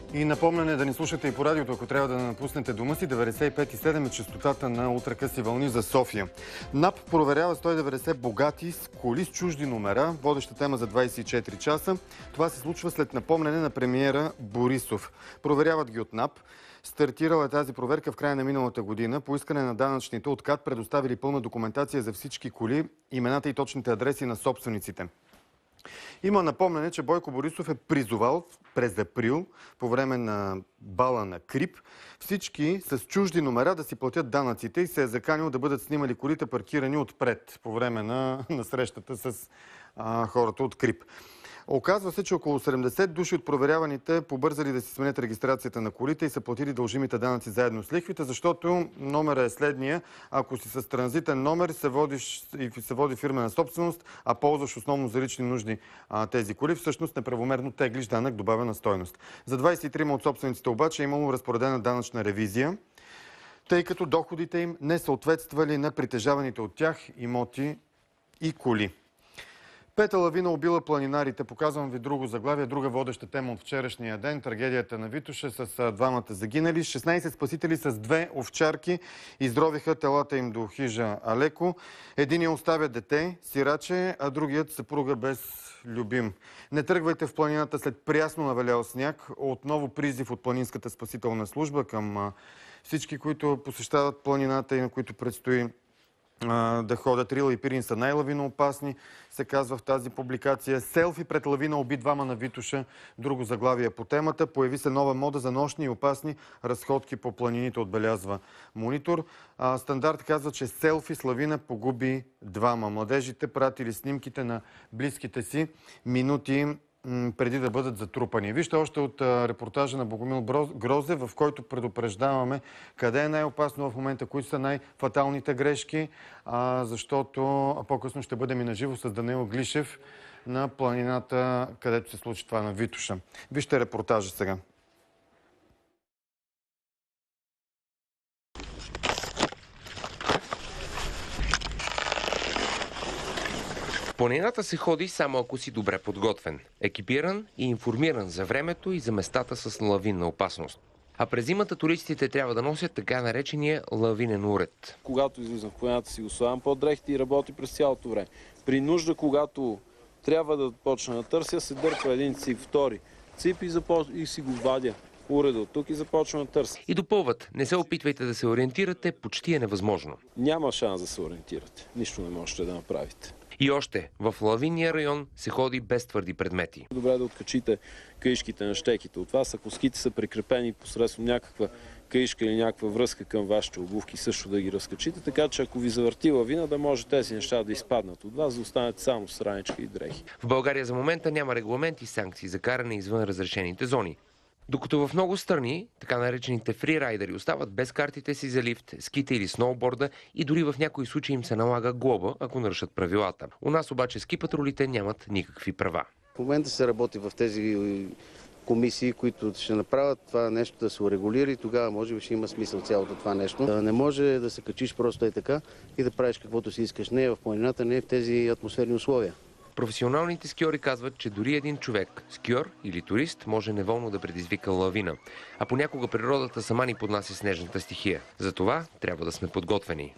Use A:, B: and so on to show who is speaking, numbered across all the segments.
A: И напомняне да ни слушате и по радиото, ако трябва да напуснете дома си. 95,7 е честотата на ултракъси вълни за София. НАП проверява 190 богати с коли с чужди номера. Водеща тема за 24 часа. Това се случва след напомняне на премиера Борисов. Проверяват ги от НАП. Стартирала е тази проверка в края на миналата година. По искане на данъчните от КАТ предоставили пълна документация за всички коли, имената и точните адреси на собствениците. Има напомняне, че Бойко Борисов е призовал през април, по време на бала на Крип, всички с чужди номера да си платят данъците и се е заканил да бъдат снимали колите паркирани отпред по време на срещата с хората от Крип. Оказва се, че около 70 души от проверяваните побързали да си сменят регистрацията на колите и са платили дължимите данъци заедно с лихвите, защото номера е следния. Ако си с транзитен номер, се води фирмена собственост, а ползваш основно за лични нужди тези коли, всъщност неправомерно теглиш данък добавена стойност. За 23 от собствениците обаче е имало разпоредена данъчна ревизия, тъй като доходите им не съответствали на притежаваните от тях имоти и коли. Пета лавина убила планинарите. Показвам ви друго заглавие, друга водеща тема от вчерашния ден. Трагедията на Витоша с двамата загинали. 16 спасители с 2 овчарки издровиха телата им до хижа Алеко. Единият оставя дете, сираче, а другият съпруга без любим. Не тръгвайте в планината след прясно навалял сняг. Отново призив от Планинската спасителна служба към всички, които посещават планината и на които предстои да ходят. Рила и Пирин са най-лавиноопасни, се казва в тази публикация. Селфи пред лавина уби двама на Витоша. Друго заглавие по темата. Появи се нова мода за нощни и опасни разходки по планините, отбелязва Монитор. Стандарт казва, че селфи с лавина погуби двама. Младежите пратили снимките на близките си минути преди да бъдат затрупани. Вижте още от репортажа на Богомил Грозев, в който предупреждаваме къде е най-опасно в момента, кои са най-фаталните грешки, защото по-късно ще бъдем и наживо с Даниил Глишев на планината, където се случи това на Витоша. Вижте репортажа сега.
B: Планината се ходи само ако си добре подготвен, екипиран и информиран за времето и за местата с лавинна опасност. А през зимата туристите трябва да носят така наречения лавинен уред.
C: Когато излизам в планината, си го слагам под дрехите и работи през цялото време. При нужда, когато трябва да почна да търся, се дърпа един цип, втори цип и си го вадя уреда от тук и започвам да търся.
B: И допълват, не се опитвайте да се ориентирате, почти е невъзможно.
C: Няма шанс да се ориентирате. Нищо не можете да направите.
B: И още, в лавинния район се ходи без твърди предмети.
C: Добре да откачите каишките на щеките от вас. Ако ските са прикрепени посредством някаква каишка или някаква връзка към вашите обувки, също да ги разкачите, така че ако ви завърти лавина, да може тези неща да изпаднат от вас, да останете само с раничка и дрехи.
B: В България за момента няма регламент и санкции за каране извън разрешените зони. Докато в много страни, така наречените фрирайдери, остават без картите си за лифт, ските или сноуборда и дори в някои случаи им се налага глоба, ако нарушат правилата. У нас обаче ски патрулите нямат никакви права.
D: В момента се работи в тези комисии, които ще направят това нещо да се урегулира и тогава може би ще има смисъл цялото това нещо. Не може да се качиш просто и така и да правиш каквото си искаш. Не е в планината, не е в тези атмосферни условия.
B: Професионалните скиори казват, че дори един човек, скиор или турист, може неволно да предизвика лавина. А понякога природата сама ни поднася снежната стихия. Затова трябва да сме подготвени.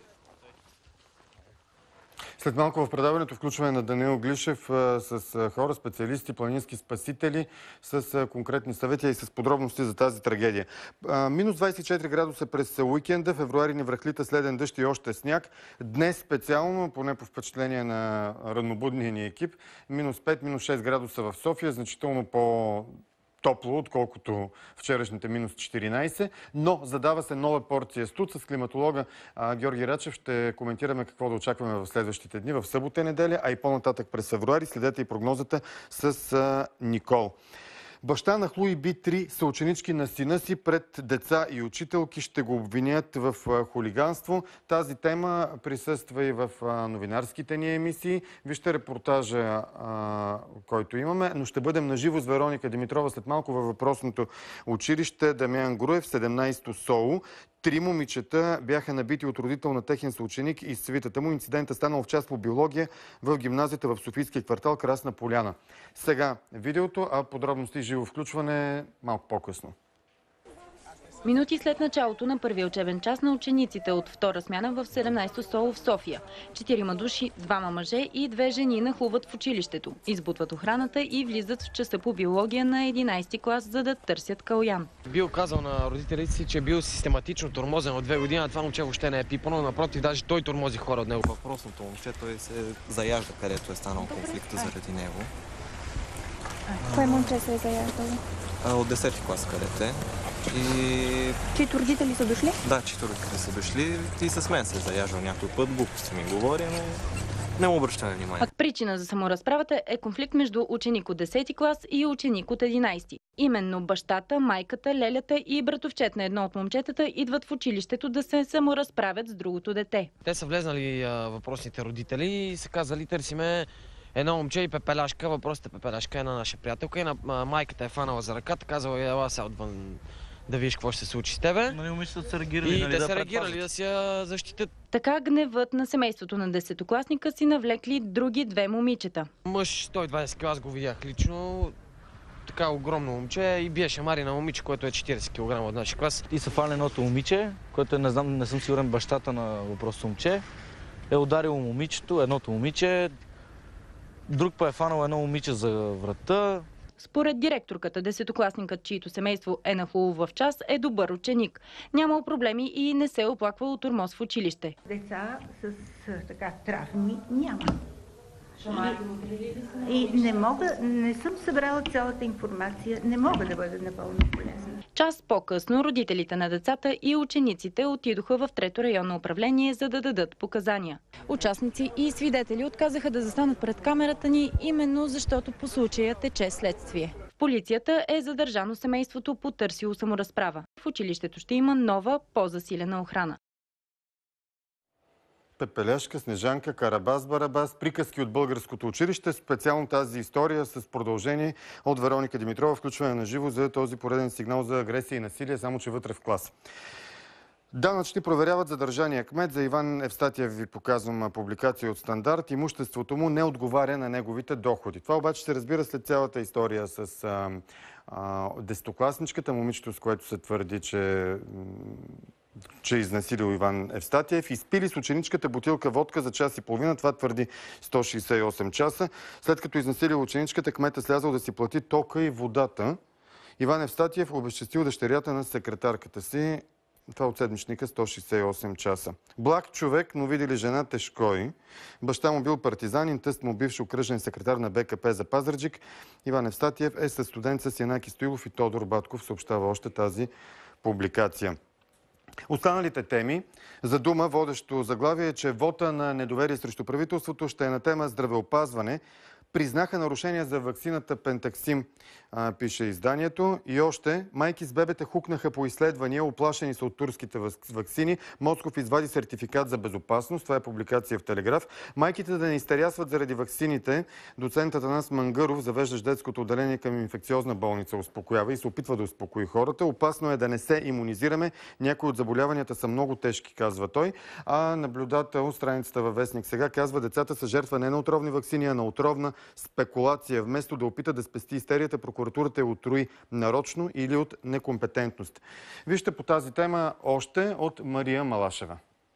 A: След малко в предаването включване на Даниил Глишев с хора, специалисти, планински спасители, с конкретни съвети и с подробности за тази трагедия. Минус 24 градуса през уикенда, февруари ни връхлита следен дъжд и още сняг. Днес специално, поне по впечатление на ранобудния ни екип, минус 5, минус 6 градуса в София, значително по-топло, отколкото вчерашните минус 14, но задава се нова порция студ. С климатолога Георги Рачев ще коментираме какво да очакваме в следващите дни, в събота и неделя, а и по-нататък през февруари. Следете и прогнозата с Никол. Баща на Хлуи Би-3 съученички на сина си пред деца и учителки ще го обвинят в хулиганство. Тази тема присъства и в новинарските ни емисии. Вижте репортажа, който имаме, но ще бъдем наживо с Вероника Димитрова след малко във въпросното училище Дамян Груев, 17-то СОУ. 3 момичета бяха набити от родител на техен съученик и свитата му. Инцидентът станал в част по биология в гимназията в Софийския квартал Красна поляна. Сега видеото, а подробности живо включване малко по-късно.
E: Минути след началото на първия учебен час на учениците от втора смяна в 17-то СОУ в София. 4 души, 2 мъже и 2 жени нахлуват в училището. Избутват охраната и влизат в часа по биология на 11 клас, за да търсят калян.
F: Бил казал на родителите си, че е бил систематично тормозен от 2 години, а това момче въобще не е пипано. Напротив, даже той тормози хора от него.
G: Въпросното момче, той се заяжда, където е станал конфликта заради него.
H: Кое момче се е заяждало?
G: От 10-ти клас, където е.
H: Чието родители са дошли?
G: Да, чието родители са дошли и с мен се е заяждал някой път, глупости ми говори, но не му обръщаме внимание.
E: Причина за саморазправата е конфликт между ученик от 10-ти клас и ученик от 11-ти. Именно бащата, майката, лелята и братовчет на едно от момчетата идват в училището да се саморазправят с другото дете.
F: Те са влезнали въпросните родители и са казали, търсиме едно момче и пепеляшка. Въпросната пепеляшка е на наша приятелка и на майката е фанала за ръката, казала, ела сега отвън да видиш какво ще се случи с тебе.
I: Нали момичета са реагирали,
F: и те са реагирали да си я защитят.
E: Така гневът на семейството на 10-класника си навлекли други 2 момичета.
F: Мъж 120 кг, аз го видях лично. Така огромно момче и биеше мари на момиче, което е 40 кг от нашия клас.
I: И са фали едното момиче, което не съм сигурен бащата на въпросното момче. Е ударило момичето, едното момиче. Друг па е фанал едно момиче за врата.
E: Според директорката, 10-класникът, чието семейство е нахлул в час, е добър ученик. Нямал проблеми и не се оплаква от тормоз в училище.
J: Деца с травми няма. И не съм събрала цялата информация, не мога да бъда напълно полезна.
E: Час по-късно родителите на децата и учениците отидоха в 3-то районно управление, за да дадат показания. Участници и свидетели отказаха да застанат пред камерата ни, именно защото по случая тече следствие. В полицията е задържано семейството, потърсило саморазправа. В училището ще има нова, по-засилена охрана.
A: Пепеляшка, Снежанка, Карабас, Барабас, приказки от българското училище. Специално тази история с продължение от Вероника Димитрова, включване на живо за този пореден сигнал за агресия и насилие, само че вътре в клас. Данъчни проверяват задържания кмет. За Иван Евстатиев ви показвам публикация от Стандарт. Имуществото му не отговаря на неговите доходи. Това обаче се разбира след цялата история с 10-класничката, момичето, с което се твърди, че е изнасилил Иван Евстатиев. Изпили с ученичката бутилка водка за час и половина. Това твърди 168 часа. След като изнасилил ученичката, кметът слязал да си плати тока и водата. Иван Евстатиев обезчестил дъщерята на секретарката си. Това от седмичника 168 часа. Благ човек, но видели жена тежкой. Баща му бил партизанин, тъст му бивш окръжен секретар на БКП за Пазарджик. Иван Евстатиев е със студент с Янаки Стоилов и Тодор Батков, съобщава още тази публикация. Останалите теми за дума водещо заглавие е, че вота на недоверие срещу правителството ще е на тема здравеопазване. Признаха нарушения за ваксината Пентаксим, пише изданието. И още, майки с бебета хукнаха по изследвания, оплашени са от турските ваксини. Москов извади сертификат за безопасност. Това е публикация в Телеграф. Майките да не изтерясват заради ваксините. Доцентът Атанас Мангаров, завеждащ детското отделение към инфекциозна болница, успокоява и се опитва да успокои хората. Опасно е да не се имунизираме. Някои от заболяванията са много тежки, казва той. А наблюдател, страницата във Вестник сега, казва, децата са жертва не на отровни ваксини, а на отровна спекулация. Вместо да опита да спести истерията, прокуратурата я отруи нарочно или от некомпетентност. Вижте по тази тема още от Мария Малашева.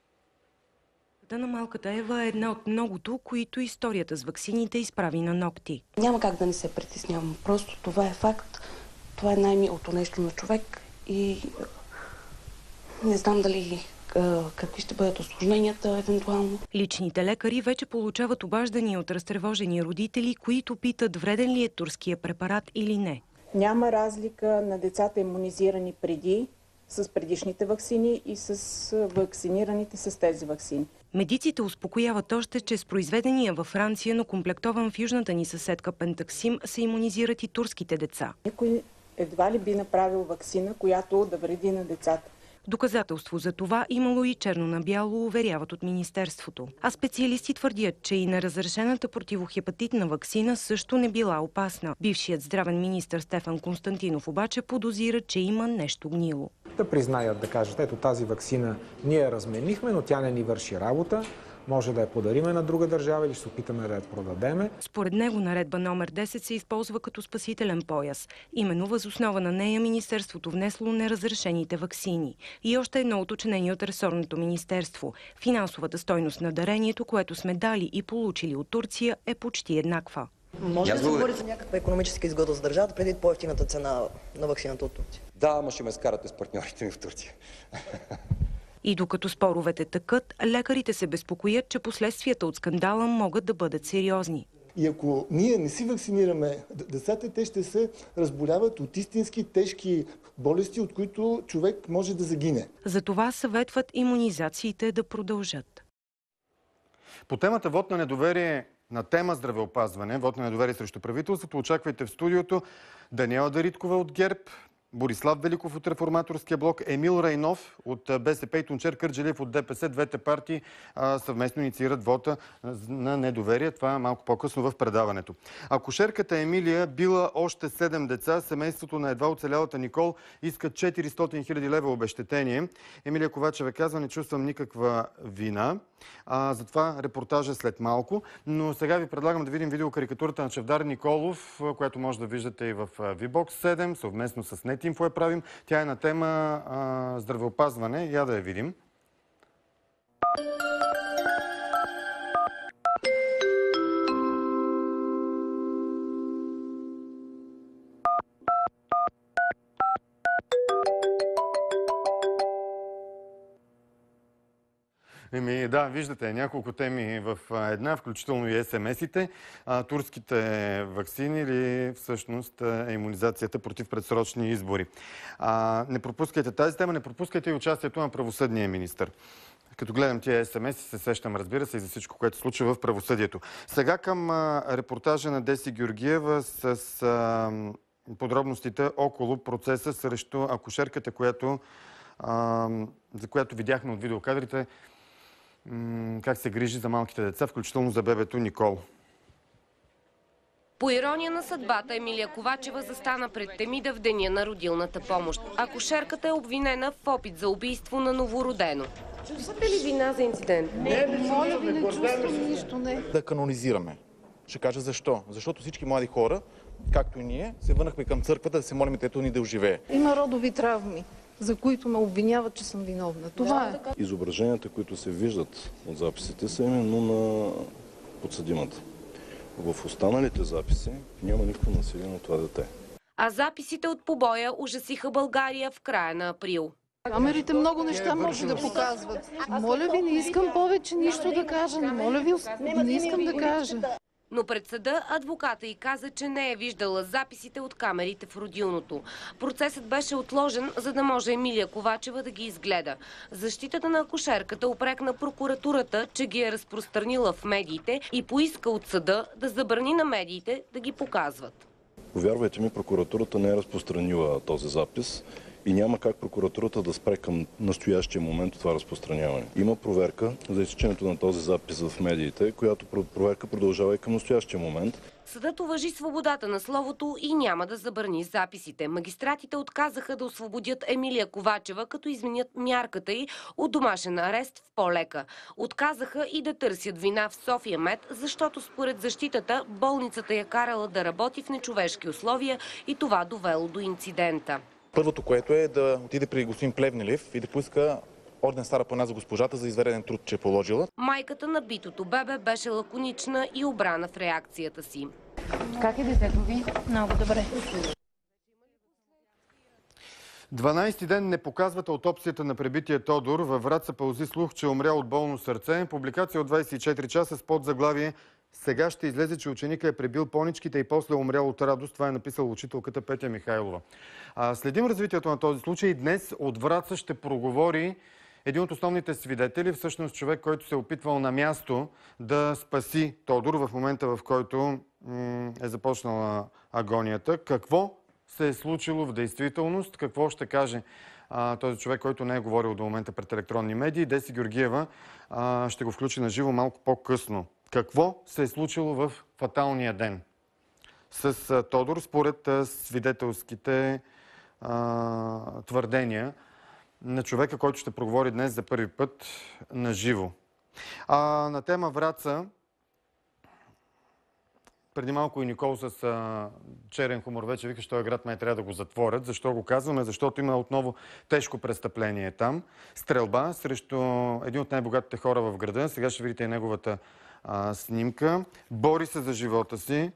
K: На малката Ева е една от многото, които историята с ваксините изправи на ногти.
L: Няма как да не се притеснявам. Просто това е факт. Това е най-милото нещо на човек и не знам дали какви ще бъдат усложненията евентуално.
K: Личните лекари вече получават обаждания от разтревожени родители, които питат вреден ли е турския препарат или не.
M: Няма разлика на децата имунизирани преди с предишните ваксини и с вакцинираните с тези ваксини.
K: Медиците успокояват още, че с произведения във Франция, но комплектован в южната ни съседка Пентаксим, се имунизират и турските деца.
M: Никой едва ли би направил ваксина, която да вреди на децата.
K: Доказателство за това имало и черно на бяло, уверяват от Министерството. А специалисти твърдят, че и неразрешената противохепатитна ваксина също не била опасна. Бившият здравен министър Стефан Константинов обаче подозира, че има нещо гнило.
N: Да признаят, да кажат, ето тази ваксина ние я разменихме, но тя не ни върши работа. Може да я подариме на друга държава или ще се опитаме да я продадеме.
K: Според него наредба номер 10 се използва като спасителен пояс. Именно въз основа на нея Министерството внесло неразрешените ваксини. И още едно уточнение от ресорното министерство. Финансовата стойност на дарението, което сме дали и получили от Турция, е почти еднаква.
O: Може да се говори за някаква икономическа изгода за държавата преди по-евтината цена на ваксината от Турция?
P: Да, ама ще ме скарате с партньорите ми в Турция.
K: И докато споровете тъкат, лекарите се безпокоят, че последствията от скандала могат да бъдат сериозни.
Q: И ако ние не си вакцинираме децата, те ще се разболяват от истински тежки болести, от които човек може да загине.
K: Затова съветват имунизациите да продължат.
A: По темата вод на недоверие на тема здравеопазване, вод на недоверие срещу правителството, очаквайте в студиото Даниела Дариткова от ГЕРБ, Борислав Великов от Реформаторския блок, Емил Райнов от БСП и Тунчер Кърджалиев от ДПС. Двете партии съвместно инициират вота на недоверие. Това малко по-късно в предаването. Акушерката Емилия била още 7 деца. Семейството на едва оцелялата Никол иска 400 000 лева обезщетение. Емилия Ковачева казва: не чувствам никаква вина. Затова репортажа след малко. Но сега ви предлагам да видим видеокарикатурата на Чавдар Николов, която може да виждате и в VBOX 7, съвместно с Нетинфо я правим. Тя е на тема здравеопазване. Я да я видим. Да, виждате няколко теми в една, включително и СМС-ите. Турските ваксини или всъщност имунизацията против предсрочни избори. Не пропускайте тази тема, не пропускайте и участието на правосъдния министър. Като гледам тия СМС-и, се сещам, разбира се, и за всичко, което се случва в правосъдието. Сега към репортажа на Деси Георгиева с подробностите около процеса срещу акушерката, за която видяхме от видеокадрите как се грижи за малките деца, включително за бебето Никол.
R: По ирония на съдбата, Емилия Ковачева застана пред Темида в деня на родилната помощ. Акушерката е обвинена в опит за убийство на новородено. Чувствате ли вина за инцидент?
S: Не, моля ви, не чувствам нищо, не. Да канонизираме. Ще кажа защо. Защото всички млади хора, както и ние, се върнахме към църквата да се молим детето ни да оживее. Има родови травми, за които ме обвиняват, че съм виновна. Това е.
C: Изображенията, които се виждат от записите, са именно на подсъдимата. В останалите записи няма никакво насилие на това дете.
R: А записите от побоя ужасиха България в края на април.
S: Камерите много неща може да показват. Моля ви, не искам повече нищо да кажа. Моля ви, не искам да кажа.
R: Но пред съда адвоката й каза, че не е виждала записите от камерите в родилното. Процесът беше отложен, за да може Емилия Ковачева да ги изгледа. Защитата на акушерката упрекна прокуратурата, че ги е разпространила в медиите и поиска от съда да забрани на медиите да ги показват.
C: Повярвайте ми, прокуратурата не е разпространила този запис и няма как прокуратурата да спре към настоящия момент това разпространяване. Има проверка за изсичането на този запис в медиите, която проверка продължава и към настоящия момент.
R: Съдът уважи свободата на словото и няма да забрани записите. Магистратите отказаха да освободят Емилия Ковачева, като изменят мярката й от домашен арест в по-лека. Отказаха и да търсят вина в София Мед, защото според защитата болницата я карала да работи в нечовешки условия и това довело до инцидента.
S: Първото, което е да отиде при господин Плевнелиев и да поиска орден Стара планина за госпожата за извънреден труд, че е положила.
R: Майката на битото бебе беше лаконична и обрана в реакцията си.
H: Как е детето ви? Много добре.
A: 12-ти ден не показват аутопсията на пребития Тодор. Във Враца пълзи слух, че е умрял от болно сърце. Публикация от 24 часа с подзаглавие: сега ще излезе, че ученика е пребил поничките и после е умрял от радост. Това е написала учителката Петя Михайлова. Следим развитието на този случай. Днес от Враца ще проговори един от основните свидетели, всъщност човек, който се е опитвал на място да спаси Тодор в момента, в който е започнала агонията. Какво се е случило в действителност, какво ще каже този човек, който не е говорил до момента пред електронни медии. Деси Георгиева ще го включи на живо малко по-късно. Какво се е случило в фаталния ден с Тодор, според свидетелските твърдения на човека, който ще проговори днес за първи път на живо. На тема Враца, преди малко и Никол с черен хумор вече вика, че този град май трябва да го затворят. Защо го казваме? Защото има отново тежко престъпление там. Стрелба срещу един от най-богатите хора в града. Сега ще видите и неговата снимка. Бори се за живота си.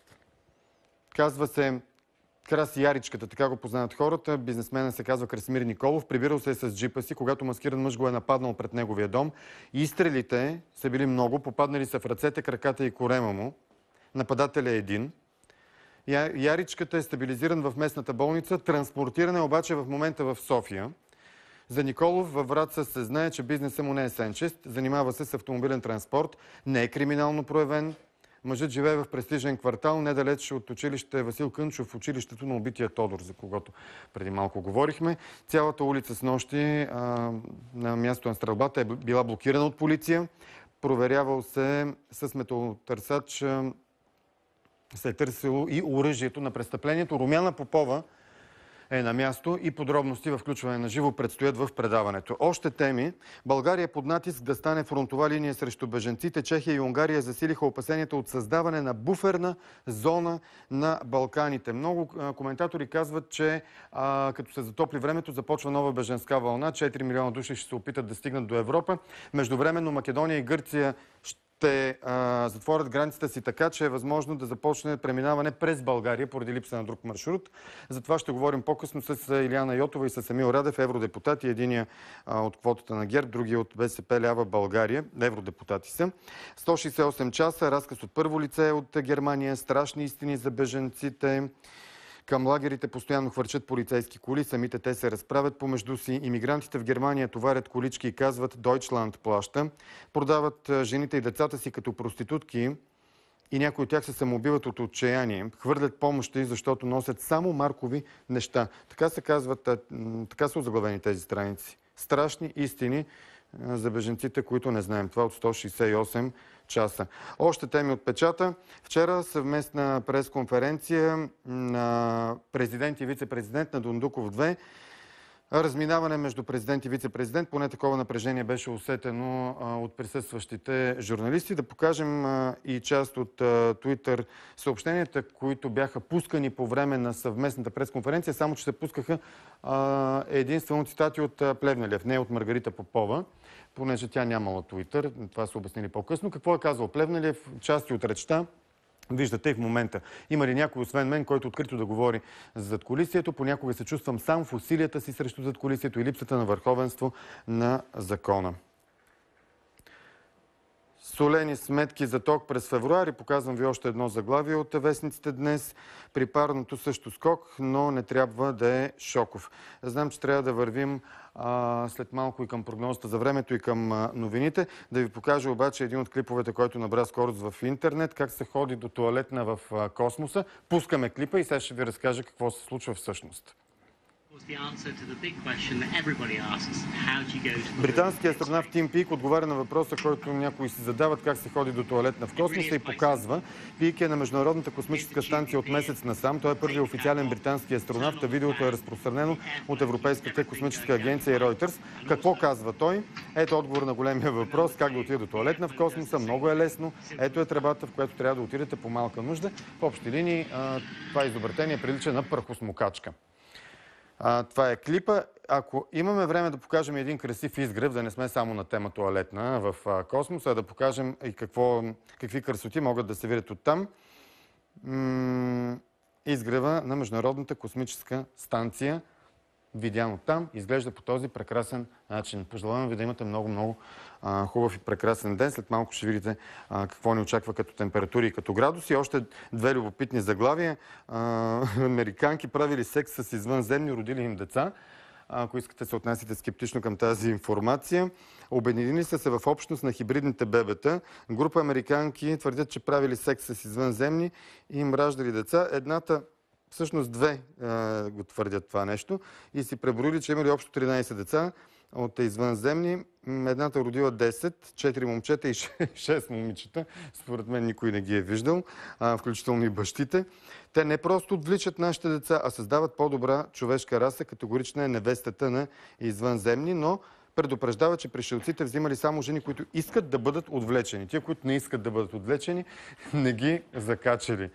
A: Казва се Краси Яричката, така го познават хората. Бизнесменът се казва Красимир Николов. Прибирал се с джипа си, когато маскиран мъж го е нападнал пред неговия дом. Изстрелите са били много, попаднали са в ръцете, краката и корема му. Нападателя е един. Яричката е стабилизиран в местната болница. Транспортиран е обаче в момента в София. За Николов във Враца се знае, че бизнеса му не е сенчест. Занимава се с автомобилен транспорт. Не е криминално проявен. Мъжът живее в престижен квартал, недалеч от училище Васил Кънчов, в училището на убития Тодор, за когото преди малко говорихме. Цялата улица с нощи на място на стрелбата е била блокирана от полиция. Проверявал се с металотърсач, се е търсило и оръжието на престъплението. Румяна Попова е на място и подробности в включване на живо предстоят в предаването. Още теми. България под натиск да стане фронтова линия срещу бежанците. Чехия и Унгария засилиха опасенията от създаване на буферна зона на Балканите. Много коментатори казват, че като се затопли времето, започва нова бежанска вълна. 4 милиона души ще се опитат да стигнат до Европа. Междувременно Македония и Гърция ще затворят границата си така, че е възможно да започне преминаване през България поради липса на друг маршрут. За това ще говорим по-късно с Илияна Йотова и с Емил Радев, евродепутати. Единия от квотата на ГЕРБ, другия от БСП Лява България. Евродепутати са. 168 часа, разказ от първо лице от Германия, страшни истини за бежанците. Към лагерите постоянно хвърчат полицейски коли, самите те се разправят помежду си. Имигрантите в Германия товарят колички и казват Deutschland плаща. Продават жените и децата си като проститутки и някои от тях се самоубиват от отчаяние. Хвърлят помощи, защото носят само маркови неща. Така се казват, така са озаглавени тези страници. Страшни истини за бежанците, които не знаем. Това от 168 часа. Още теми от печата. Вчера съвместна пресконференция на президент и вице-президент на Дондуков 2. Разминаване между президент и вице-президент. Поне такова напрежение беше усетено от присъстващите журналисти. Да покажем и част от Twitter съобщенията, които бяха пускани по време на съвместната пресконференция, само че се пускаха единствено цитати от Плевнелиев, не от Маргарита Попова, понеже тя нямала Twitter. Това са обяснили по-късно. Какво е казал Плевнелиев? Части от речта виждате и в момента. Има ли някой, освен мен, който открито да говори за задкулисието? Понякога се чувствам сам в усилията си срещу задкулисието и липсата на върховенство на закона. Солени сметки за ток през февруари. Показвам ви още едно заглавие от вестниците днес. При парното също скок, но не трябва да е шоков. Знам, че трябва да вървим след малко и към прогнозата за времето и към новините. Да ви покажа обаче един от клиповете, който набра скорост в интернет, как се ходи до тоалетна в космоса. Пускаме клипа и сега ще ви разкажа какво се случва всъщност. Британският астронавт Тим Пик отговаря на въпроса, който някои си задават, как се ходи до тоалетна в космоса, и показва. Пик е на Международната космическа станция от месец насам. Той е първият официален британски астронавт, а видеото е разпространено от Европейската космическа агенция и Reuters. Какво казва той? Ето отговор на големия въпрос, как да отида до тоалетна в космоса. Много е лесно. Ето е тръбата, в която трябва да отидете по малка нужда. В общи линии това изобретение прилича на прахосмокачка. Това е клипа. Ако имаме време да покажем един красив изгрев, да не сме само на тема тоалетна в космоса, а да покажем и какви красоти могат да се видят оттам. Изгрева на Международната космическа станция, видян оттам, изглежда по този прекрасен начин. Пожелавам ви да имате много хубав и прекрасен ден. След малко ще видите какво ни очаква като температури и като градуси. Още две любопитни заглавия. Американки правили секс с извънземни, родили им деца. Ако искате, се отнасяте скептично към тази информация. Обединили са се в общност на хибридните бебета. Група американки твърдят, че правили секс с извънземни и им раждали деца. Едната всъщност две го твърдят това нещо и си преброили, че имали общо 13 деца от извънземни. Едната родила 10, 4 момчета и 6 момичета. Според мен никой не ги е виждал, включително и бащите. Те не просто отвличат нашите деца, а създават по-добра човешка раса. Категорична е невестата на извънземни, но предупреждава, че пришелците взимали само жени, които искат да бъдат отвлечени. Тия, които не искат да бъдат отвлечени, не ги закачали.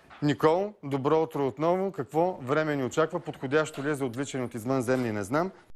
A: Никол, добро утро отново. Какво време ни очаква? Подходящо ли е за отвличане от извънземни, не знам.